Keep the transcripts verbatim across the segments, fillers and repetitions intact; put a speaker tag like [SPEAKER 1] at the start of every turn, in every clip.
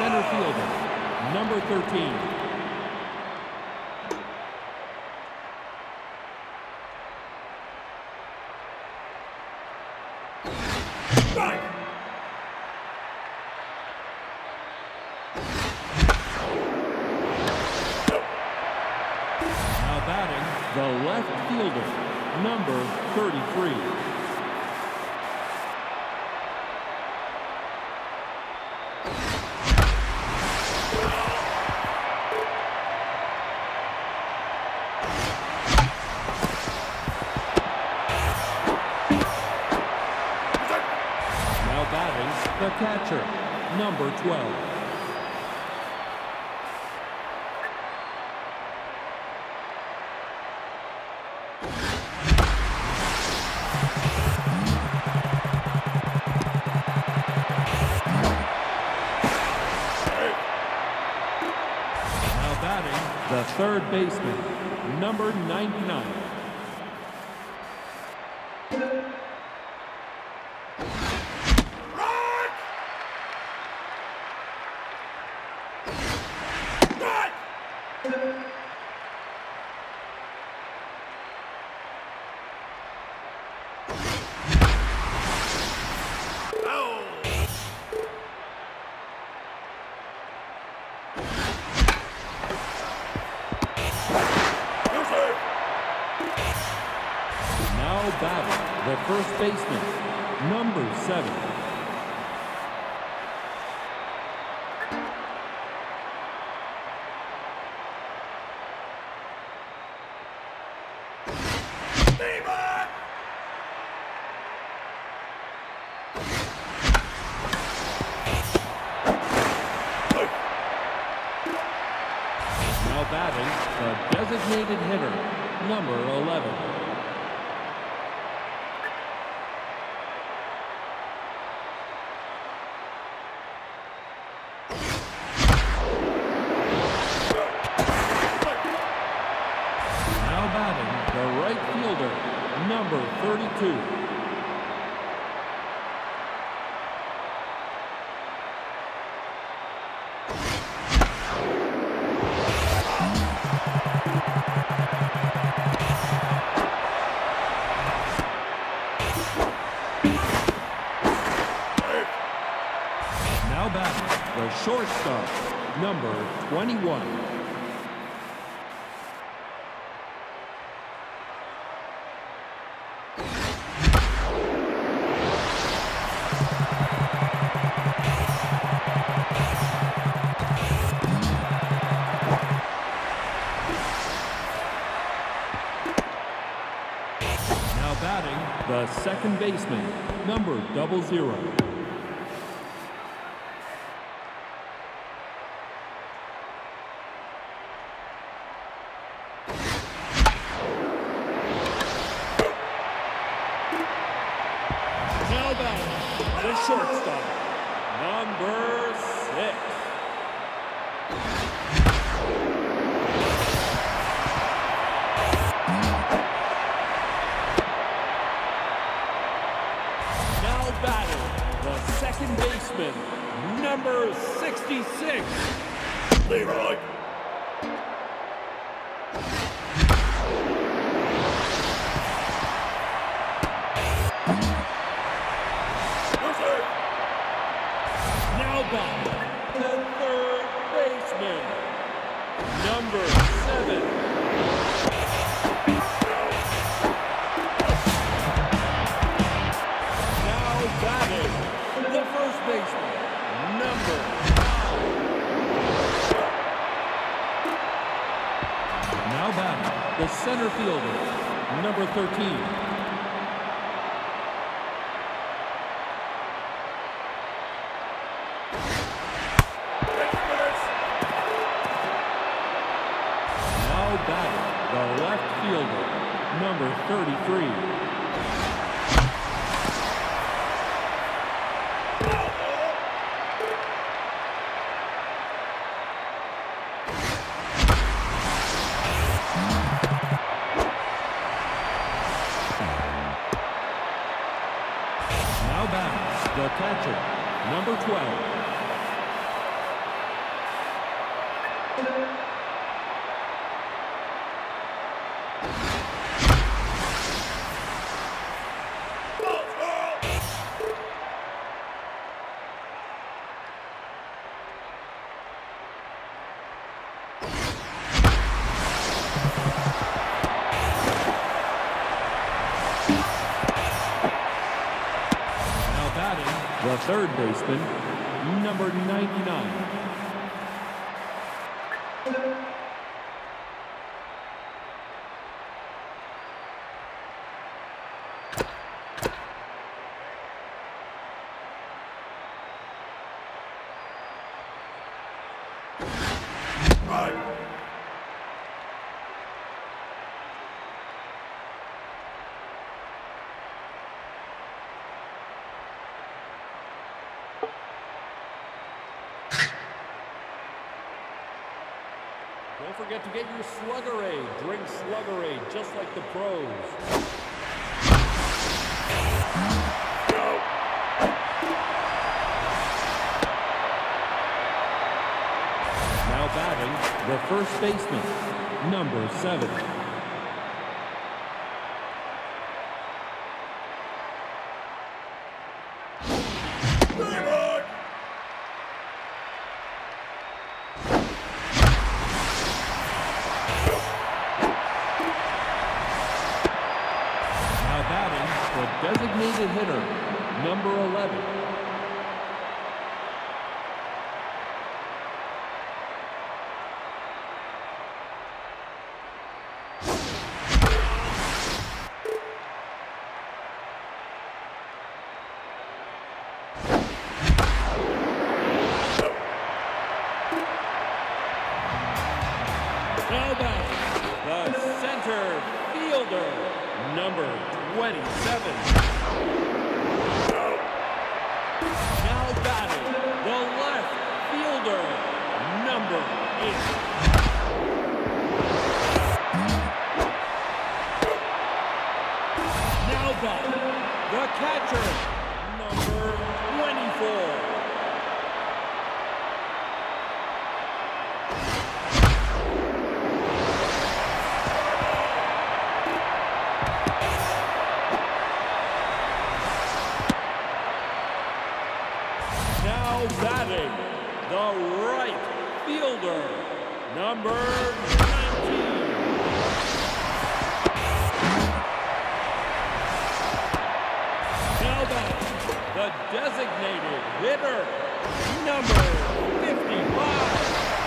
[SPEAKER 1] center fielder, number thirteen. Now batting, the left fielder, number thirty-three. The catcher, number twelve. Now batting, the third baseman, number ninety-nine. Batting, the first baseman, number seven. Now batting, the designated hitter, number eleven. The right fielder, number thirty-two. Now batting, the shortstop, number twenty-one. Batting, the second baseman, number double zero. Now batting, the shortstop, number six. Batting, the second baseman, number sixty-six. Leroy. Now batting, the third baseman, number seven. Batting, the first baseman, number nine. Now batting, the center fielder, number thirteen. Now batting, the left fielder, number thirty-three. Now batting, the catcher, number twelve. Now batting, the third baseman, number ninety-nine.
[SPEAKER 2] Don't forget to get your Slugger Aid. Drink Slugger Aid just like the pros.
[SPEAKER 1] Now batting, the first baseman, number seven. Designated hitter, number eleven. Now batting, the center fielder, number twenty-seven. Now batting, the left fielder, number eight. Now batting, the catcher, number twenty-four. Now batting, the right fielder, number nineteen. Now batting, the designated hitter, number fifty-five.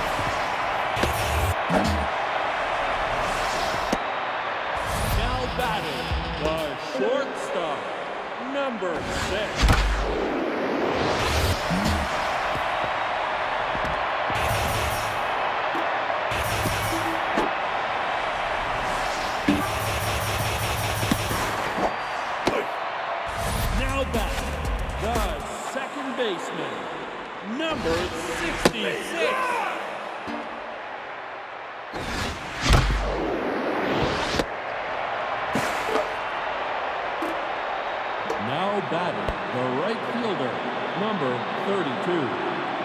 [SPEAKER 1] Now batting, the shortstop, number six. The second baseman, number sixty-six. Now batting, the right fielder, number thirty-two.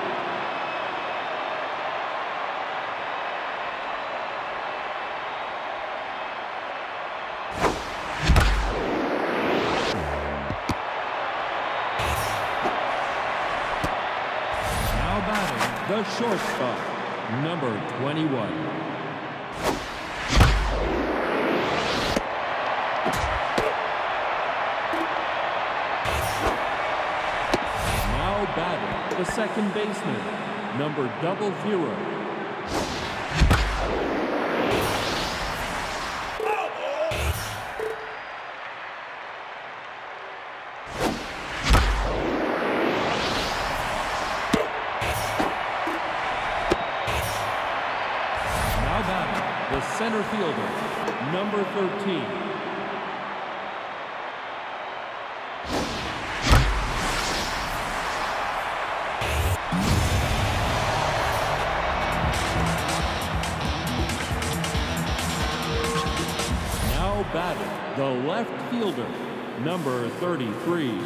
[SPEAKER 1] The shortstop, number twenty-one. Now batting, the second baseman, number double zero. The center fielder, number thirteen. Now batting, the left fielder, number thirty-three.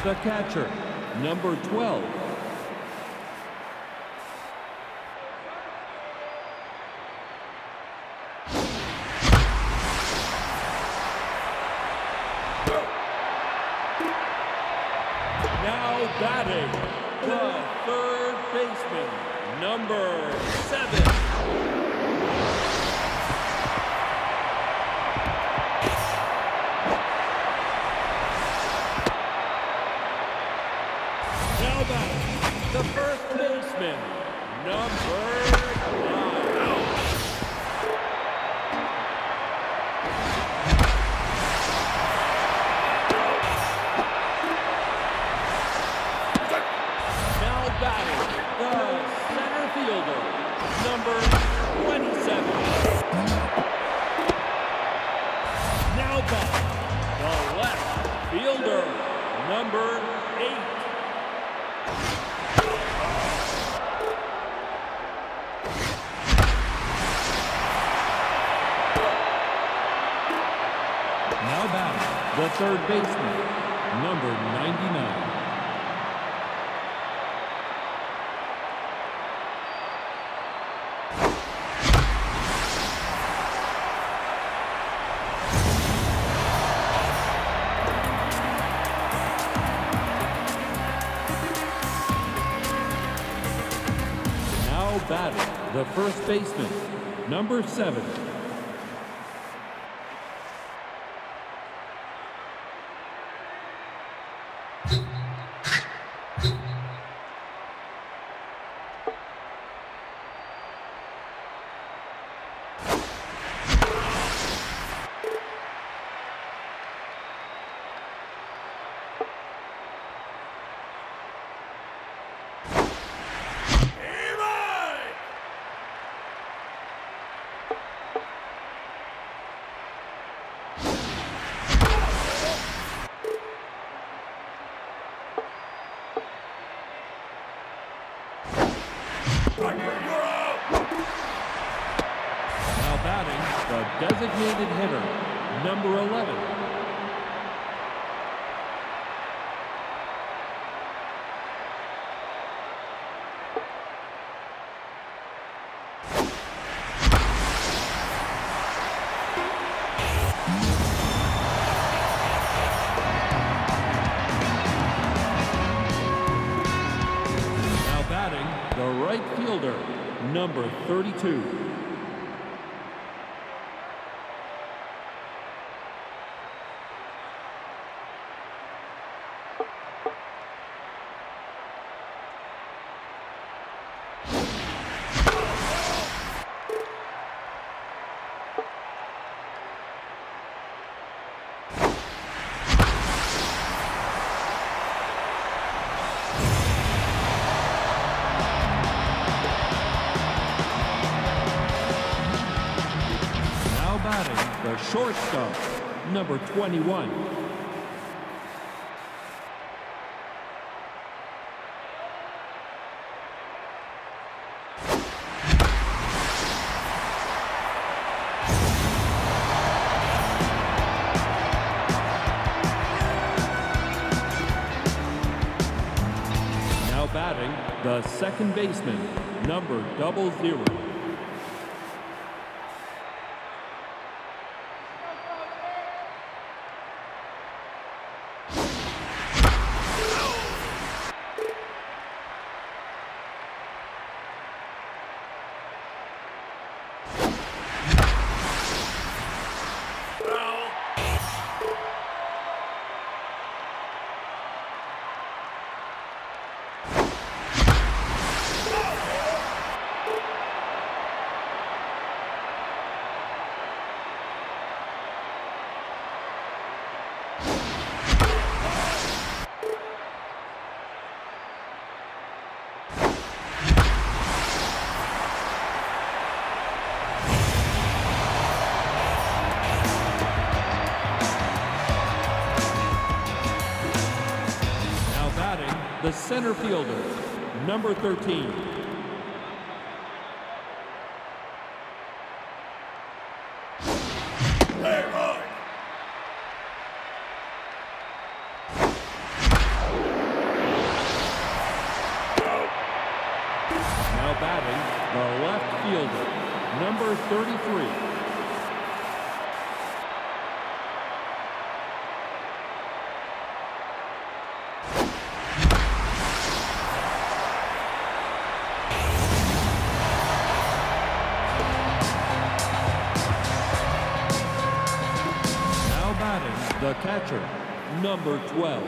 [SPEAKER 1] the catcher, number twelve. Now batting, the third baseman, number seven. Now batting, the first baseman, number nine. Batting, the center fielder, number twenty-seven. Now batting, the left fielder, number eight. Now batting, the third baseman, number ninety-nine. Batting, the first baseman, number seven. Now batting, the designated hitter, number eleven. Now batting, the right fielder, number thirty-two. The shortstop, number twenty-one. Now batting, the second baseman, number double zero. The center fielder, number thirteen. fielder, number thirty-three. The catcher, number twelve.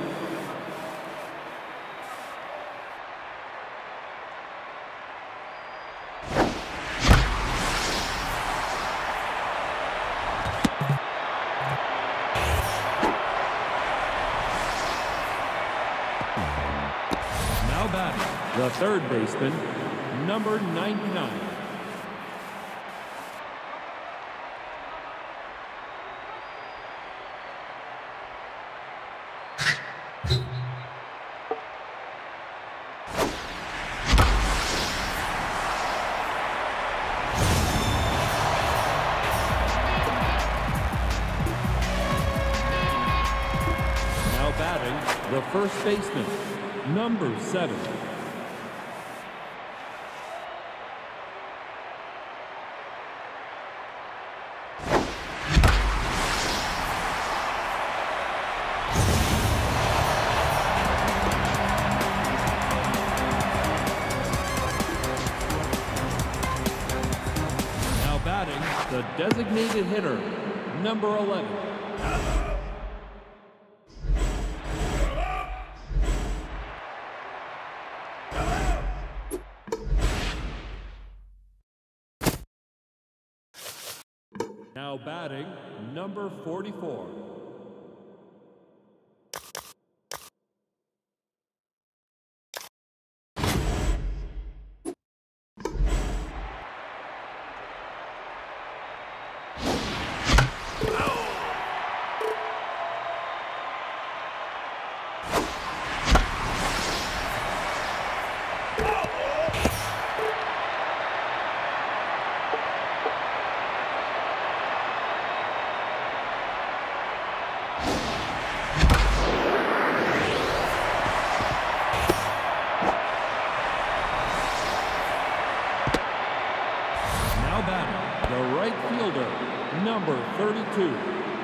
[SPEAKER 1] Now batting, the third baseman, number ninety-nine. The first baseman, number seven. Now batting, the designated hitter, number eleven. Now batting, number forty-four. The right fielder, number thirty-two.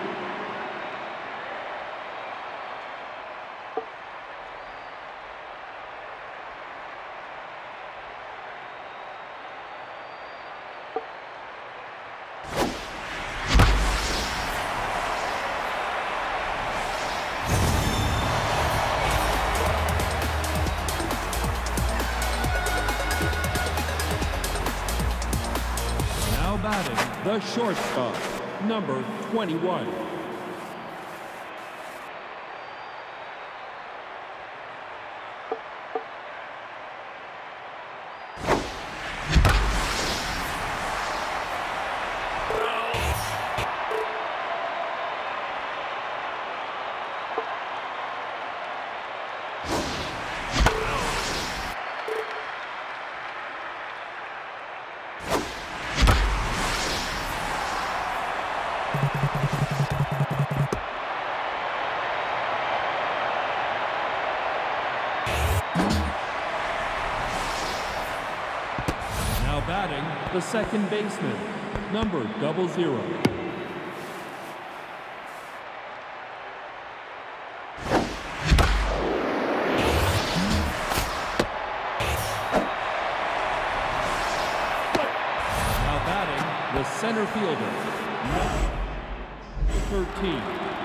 [SPEAKER 1] Batting, the shortstop, number twenty-one. Now batting, the second baseman, number double zero. Now batting, the center fielder, number thirteen.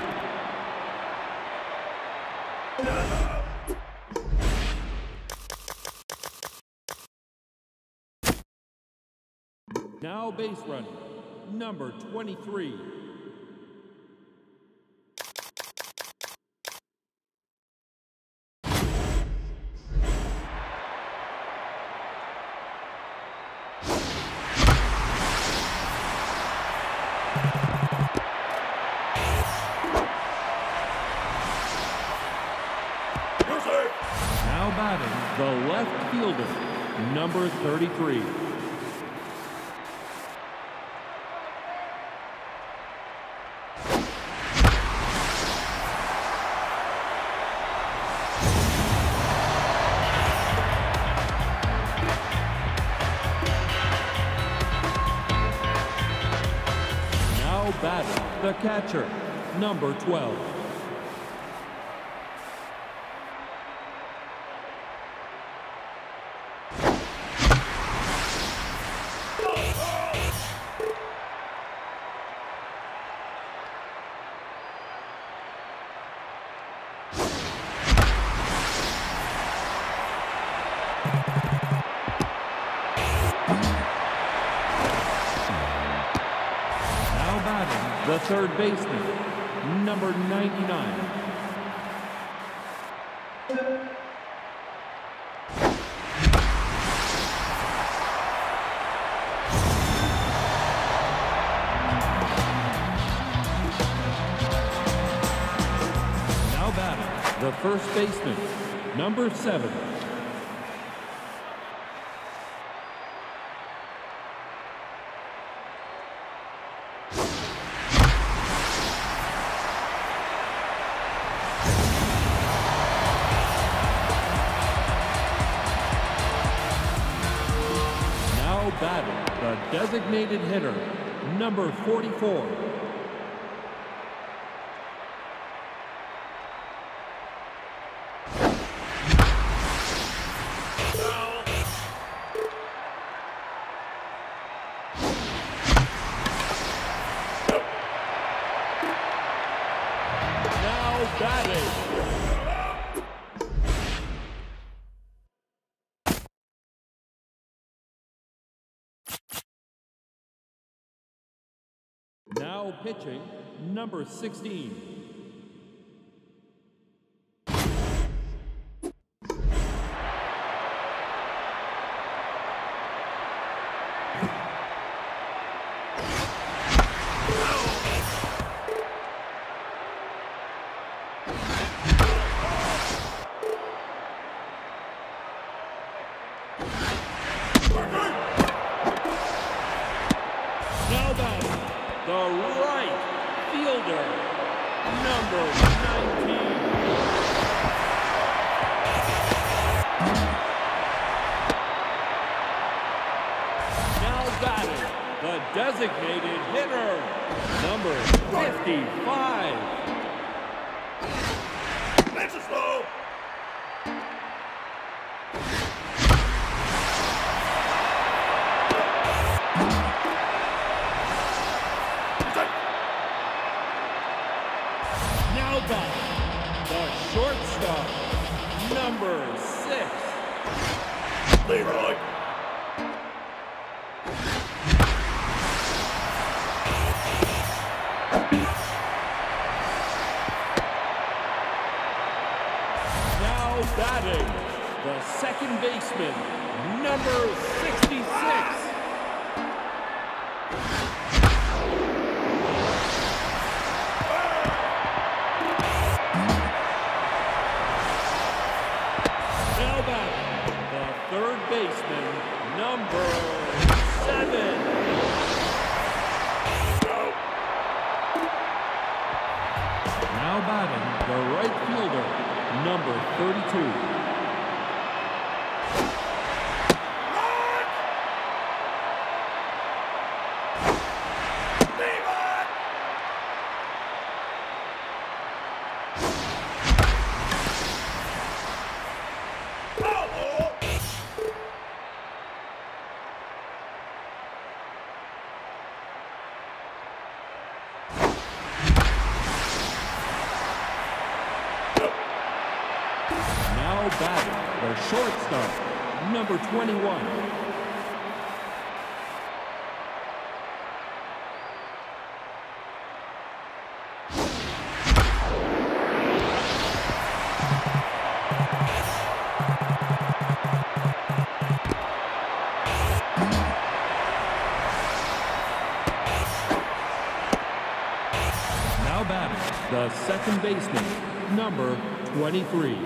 [SPEAKER 1] Now base running, number twenty-three. Now batting, the left fielder, number thirty-three. batting, the catcher, number twelve. The third baseman, number ninety-nine. Now batting, the first baseman, number seven. Batting, the designated hitter, number forty-four. Now batting. Now pitching, number sixteen. Now batting, the right fielder, number nineteen. Now batting, the designated hitter, number fifty-five. That's a slow. Now batting, the shortstop, number six. Leroy. Now batting, the second baseman, number sixty-six. Now batting, the third baseman, number seven. Now batting, the right fielder, number thirty-two. Now batting, the shortstop, number twenty-one. Now batting, the second baseman, number twenty-three.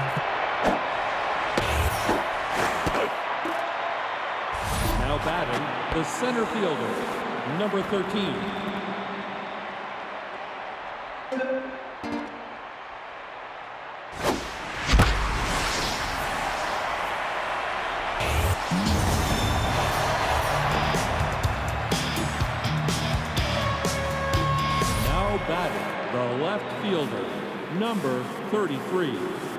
[SPEAKER 1] Now batting, the center fielder, number thirteen. Now batting, the left fielder, number thirty-three.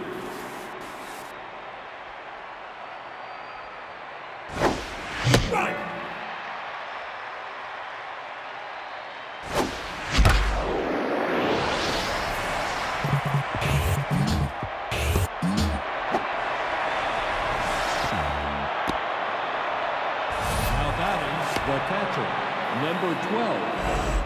[SPEAKER 1] The catcher, number twelve.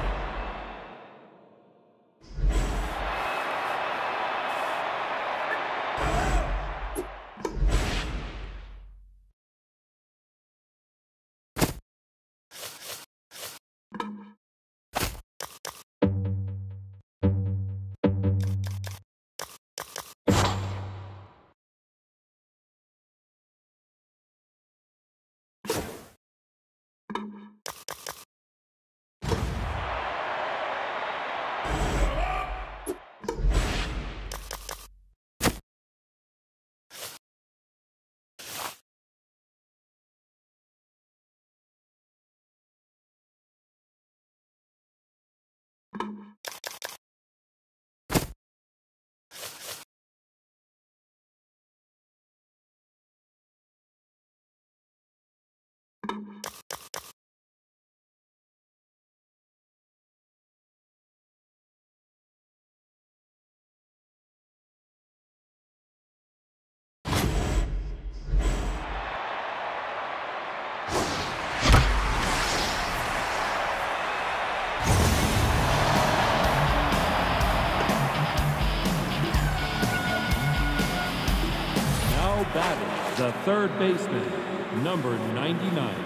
[SPEAKER 1] Batting, the third baseman, number ninety-nine.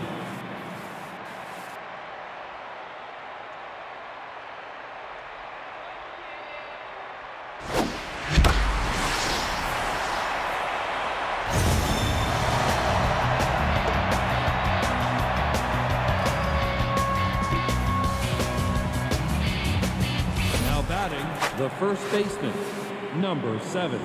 [SPEAKER 1] Now batting, the first baseman, number seven.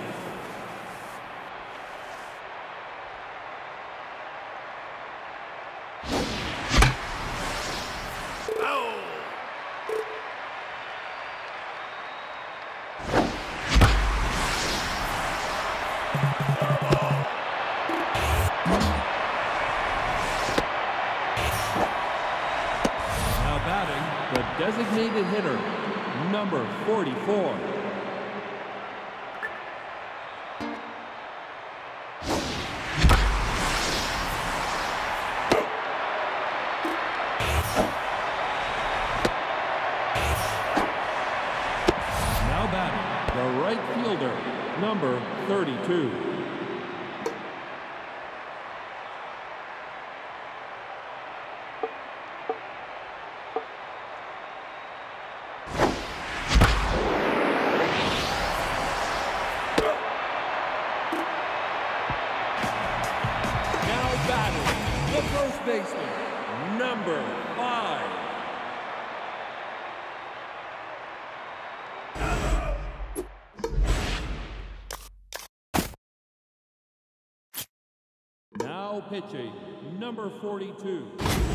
[SPEAKER 1] Designated hitter, number forty-four. Now batting, the right fielder, number thirty-two. The first baseman, number five. Now pitching, number forty-two.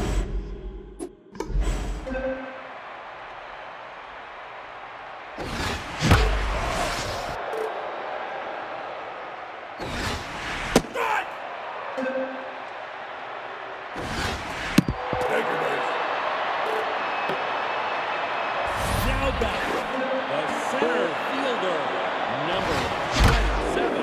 [SPEAKER 1] The center fielder, number twenty-seven.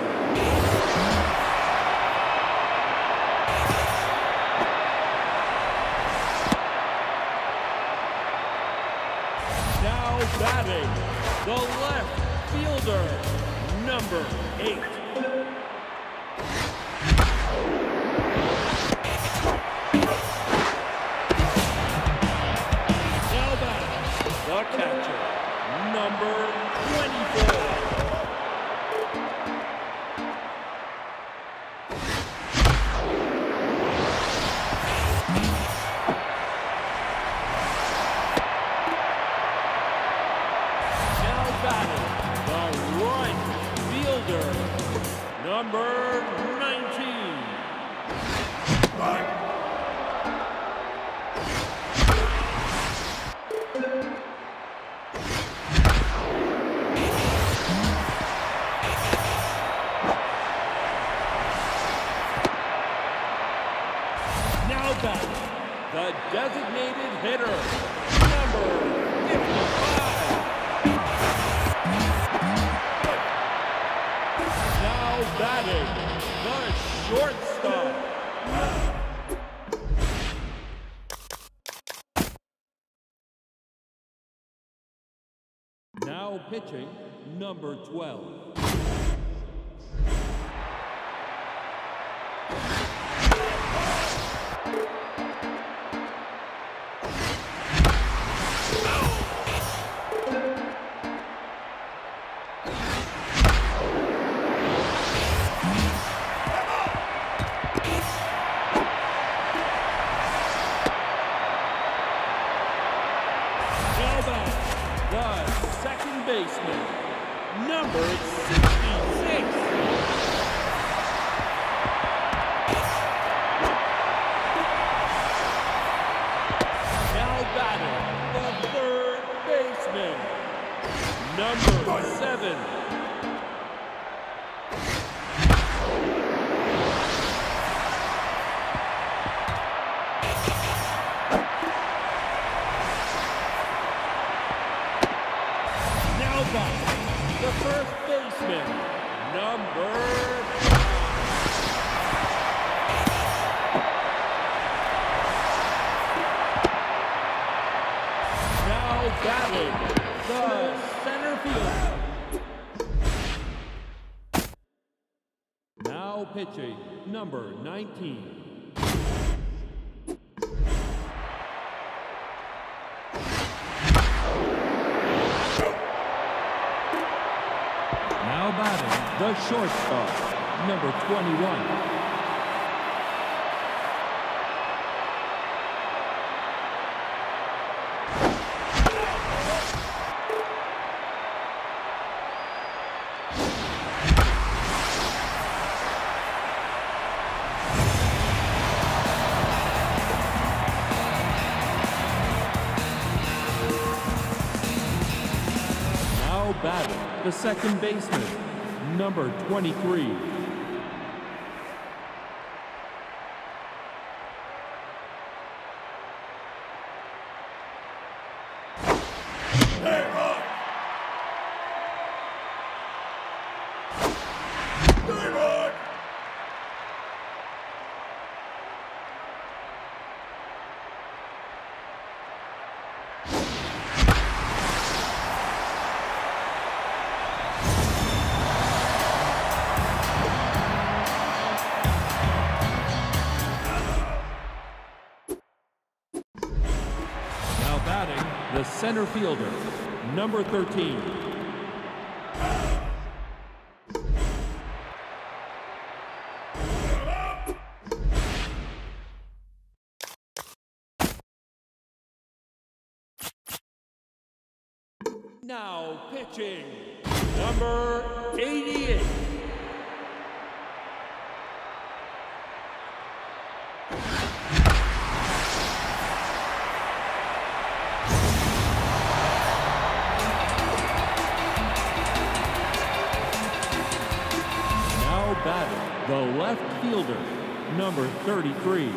[SPEAKER 1] Now batting, the left fielder, number eight. Now batting, the catcher, number twenty-four.
[SPEAKER 2] batting, the designated hitter, number fifty-five. Now batting, the shortstop. Now pitching, number twelve. The second baseman, number sixty-six. Now batting, the third baseman, number seven. The first baseman, number now batting, the center fielder. Now pitching, number nineteen. Now batting, the shortstop, number twenty-one. Now batting, the second baseman, number twenty-three. Batting, the center fielder, number thirteen. Now pitching, number eighty-eight. Batting, the left fielder, number thirty-three.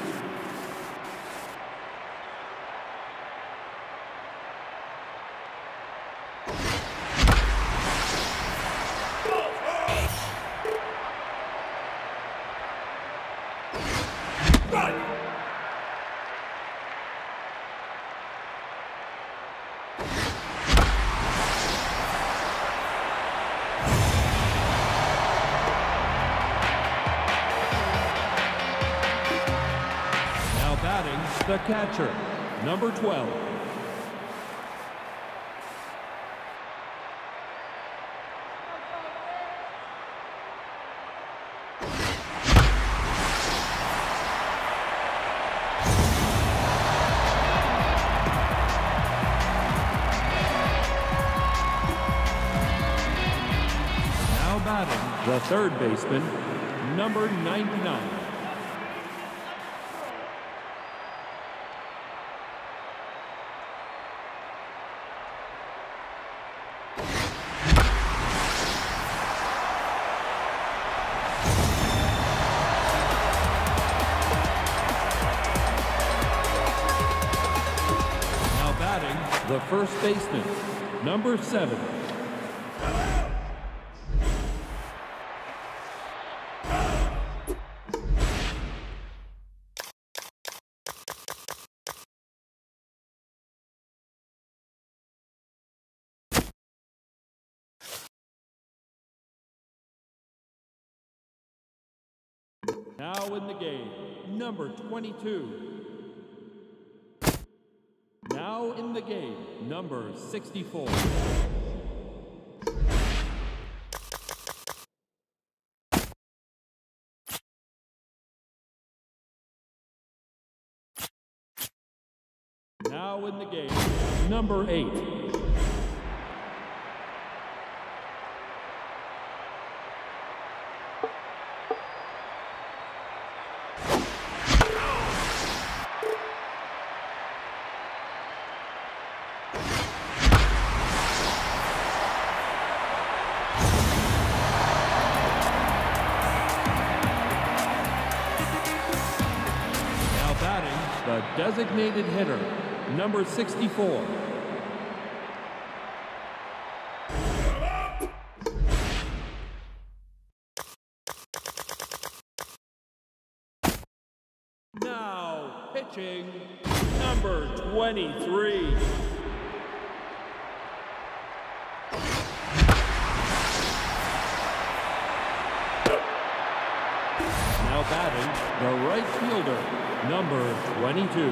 [SPEAKER 2] The catcher, number twelve. Now batting, the third baseman, number ninety-nine.
[SPEAKER 1] the first baseman, number seven. Now in the game, number twenty-two. Now in the game, number sixty-four. Now in the game, number eight. The designated hitter, number sixty-four. Now pitching, number twenty-three. Now batting, the right fielder, number twenty-two.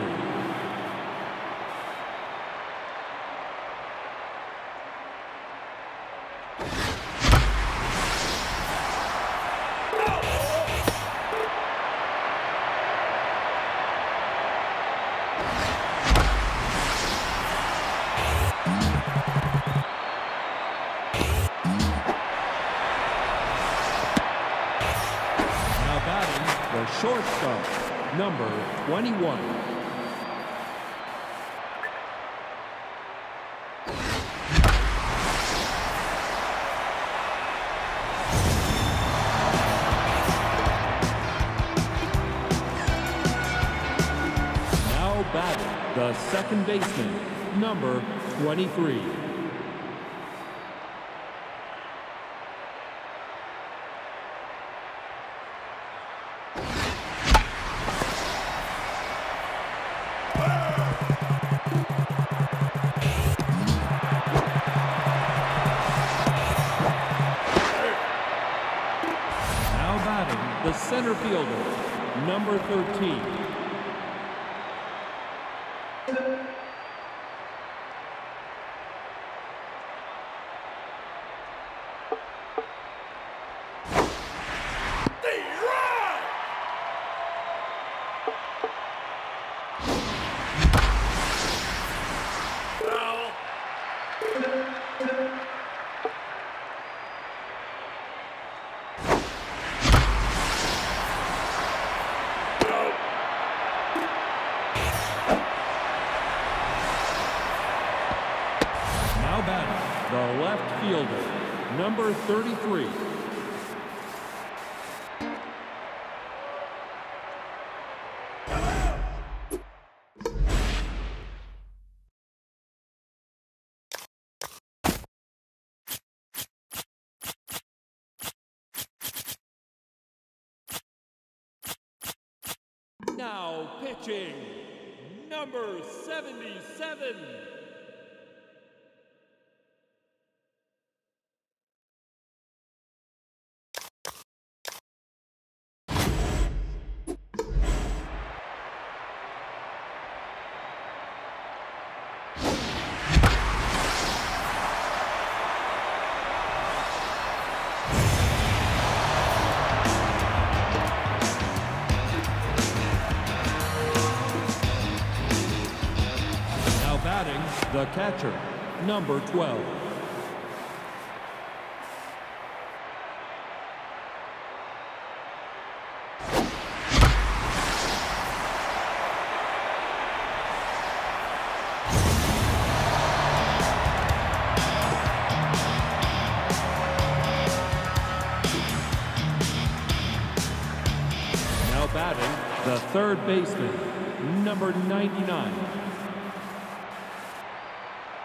[SPEAKER 1] The shortstop, number twenty-one. Now batting, the second baseman, number twenty-three. The center fielder, number thirteen. The left fielder, number thirty-three. Now pitching, number seventy-seven. The catcher, number twelve. Now batting, the third baseman, number ninety-nine.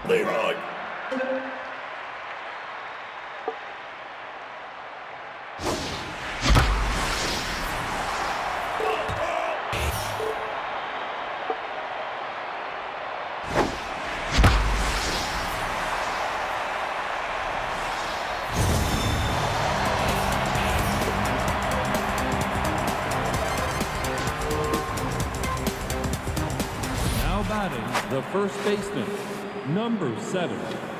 [SPEAKER 3] Leroy.
[SPEAKER 1] Now batting, the first baseman, number seven.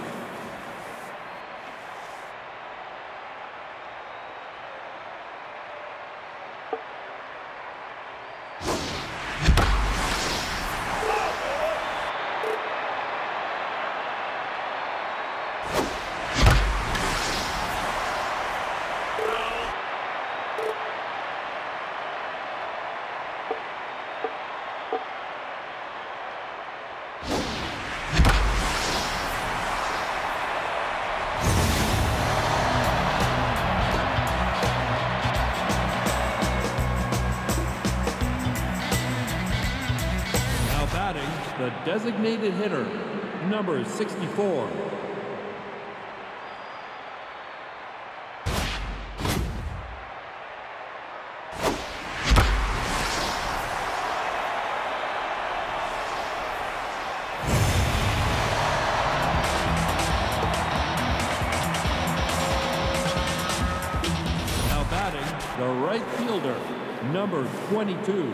[SPEAKER 1] The designated hitter, number sixty-four. Now batting, the right fielder, number twenty-two.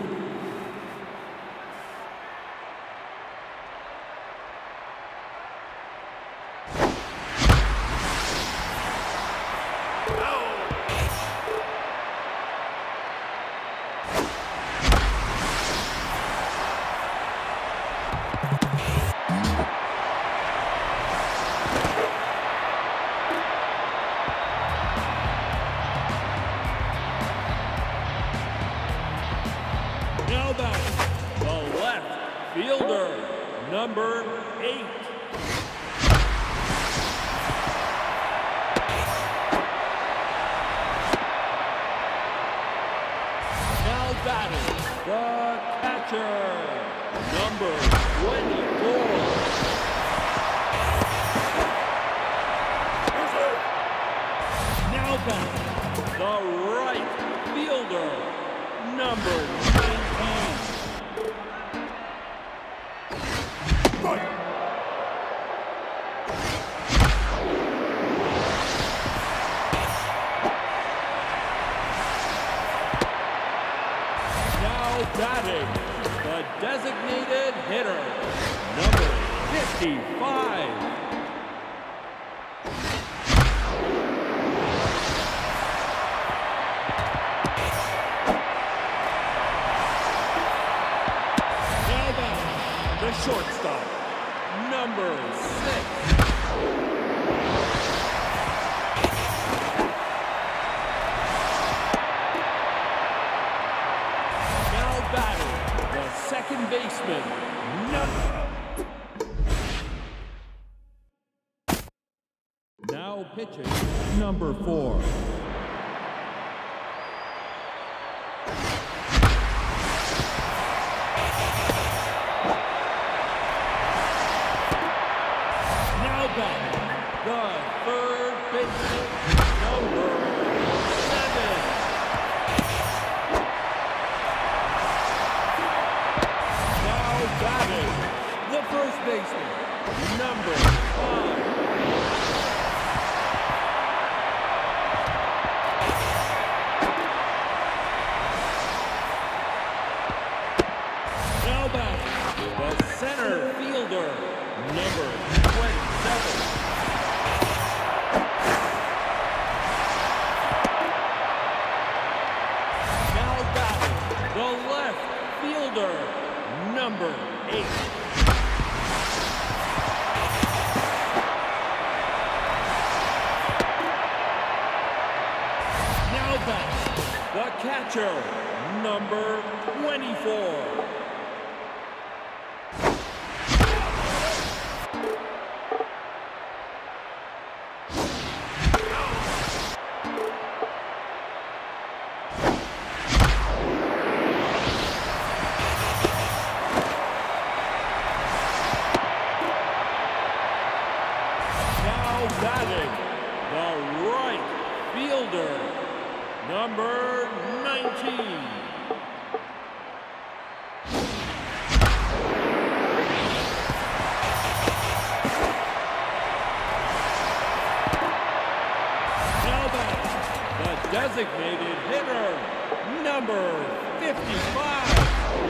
[SPEAKER 1] Now batting, the left fielder, number eight. Now batting, the catcher, number twenty-four. Now batting, the right fielder, number nineteen. Now batting, the designated hitter, number fifty-five. The shortstop, number six. Now batting, the second baseman, number. Now pitching, number four. The third baseman, number seven. Now batting, the first baseman, number five. Now batting, the center fielder, number twenty-seven. The left fielder, number eight. Now back, the catcher, number twenty-four.
[SPEAKER 2] designated hitter, number fifty-five.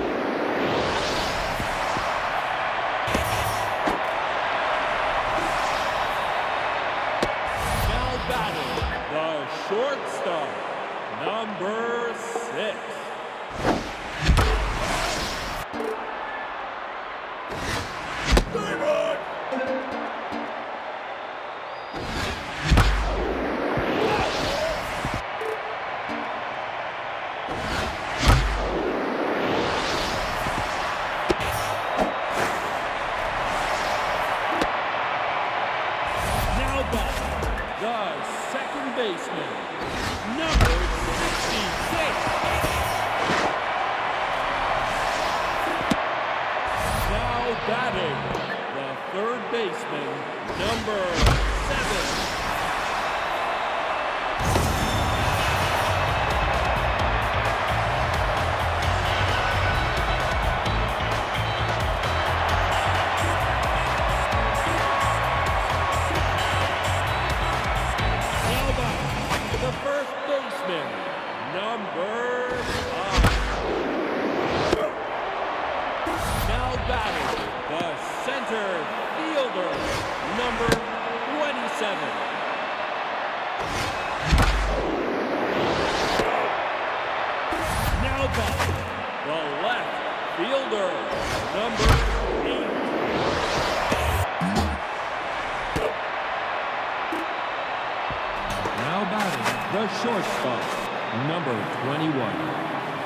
[SPEAKER 2] Now batting, the shortstop, number six. The second baseman, number sixty-six. Now batting, the third baseman, number seven. The first baseman, number five. Now batting, the center fielder, number twenty-seven. Now batting, the left fielder, number eight.
[SPEAKER 1] Now batting, the shortstop, number twenty-one.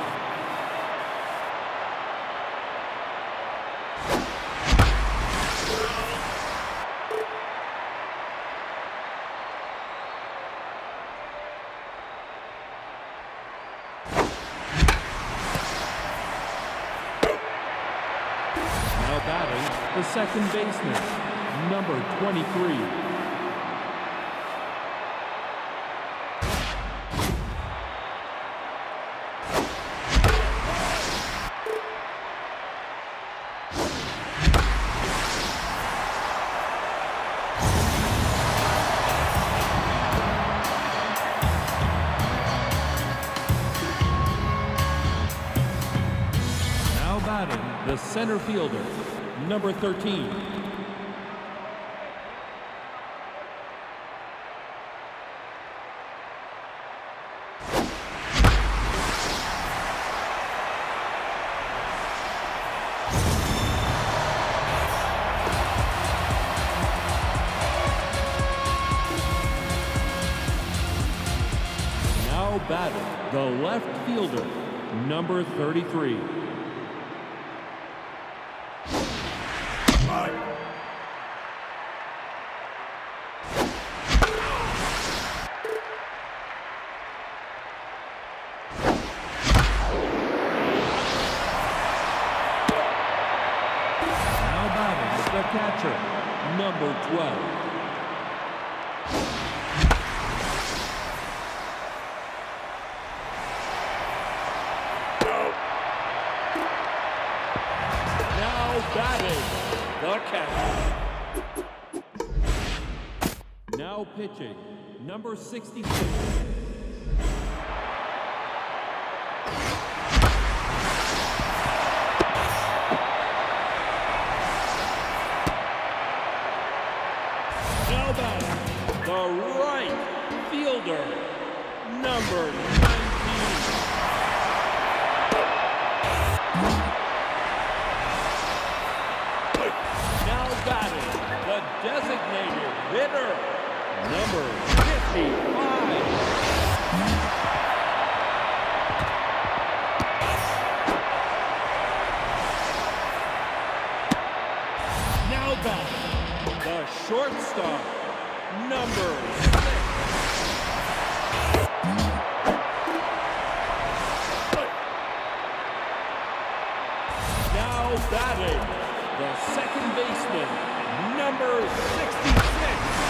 [SPEAKER 1] Now batting, the second baseman, number twenty-three. Batting, the center fielder, number thirteen. Now batting, the left fielder, number thirty-three. The catcher, number twelve. Now batting, the catcher. Now pitching, number sixty-six. Now batting, the right fielder, number nineteen. Now batting, the designated hitter, number fifty-five. Now batting, the shortstop, number six. Now batting, the second baseman, number sixty-six.